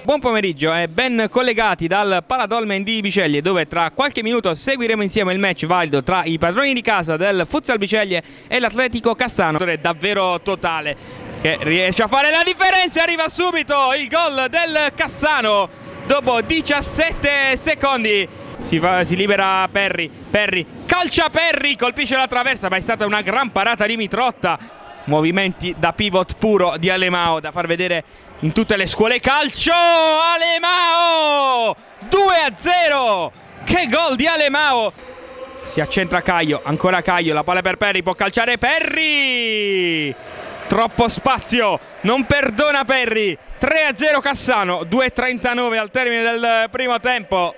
buon pomeriggio e ben collegati dal Paladolmen di Biceglie, dove tra qualche minuto seguiremo insieme il match valido tra i padroni di casa del Futsal Biceglie e l'Atletico Cassano. È davvero totale, che riesce a fare la differenza. Arriva subito il gol del Cassano dopo 17 secondi. Si libera Perri, calcia Perri, colpisce la traversa, ma è stata una gran parata di Mitrotta. Movimenti da pivot puro di Alemao da far vedere in tutte le scuole calcio. Alemao 2-0, che gol di Alemao. Si accentra Caio, ancora Caio, la palla per Perri, può calciare Perri, troppo spazio, non perdona Perri. 3-0 Cassano, 2:39 al termine del primo tempo.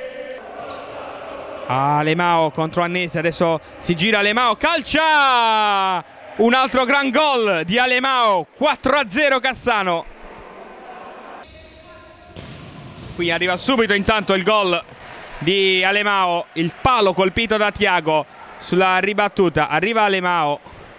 Alemao contro Annese, adesso si gira Alemao, calcia! Un altro gran gol di Alemao, 4-0 Cassano. Qui arriva subito intanto il gol di Alemao, il palo colpito da Tiago sulla ribattuta, arriva Alemao,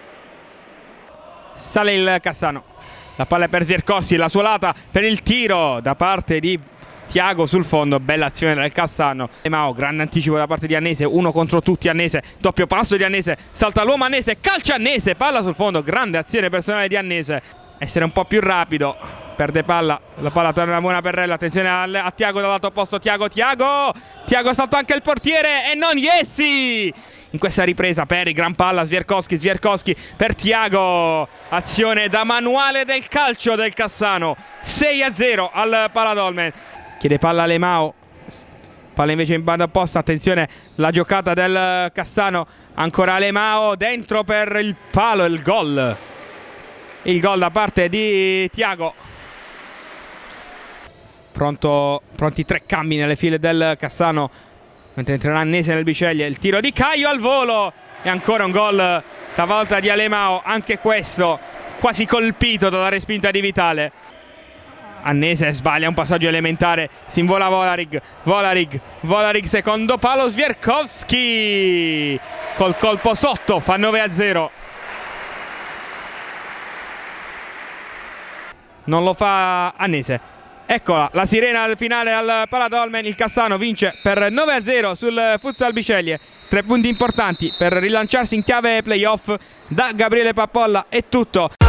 sale il Cassano, la palla è per Zvierkowski, la suolata per il tiro da parte di Tiago sul fondo, bella azione del Cassano. Alemao, grande anticipo da parte di Annese, uno contro tutti Annese, doppio passo di Annese, salta l'uomo Annese, calcia Annese, palla sul fondo, grande azione personale di Annese, essere un po' più rapido, perde palla, la palla torna buona per Rella, attenzione a Tiago dal lato opposto, Tiago salta anche il portiere e non Iessi. In questa ripresa Perri, gran palla, Zvierkowski per Tiago, azione da manuale del calcio del Cassano, 6-0 al Paladolmen. Chiede palla Alemao, palla invece in banda opposta, attenzione la giocata del Cassano, ancora Alemao, dentro per il palo, il gol da parte di Tiago. Pronti 3 cambi nelle file del Cassano, mentre entrerà Annese nel Biceglie, il tiro di Caio al volo e ancora un gol, stavolta di Alemao, anche questo quasi colpito dalla respinta di Vitale. Annese sbaglia un passaggio elementare, si invola Volarig, secondo palo, Zvierkowski col colpo sotto, fa 9-0. Non lo fa Annese. Eccola la sirena finale al Paladolmen, il Cassano vince per 9-0 sul Futsal Biceglie. 3 punti importanti per rilanciarsi in chiave playoff. Da Gabriele Pappolla è tutto.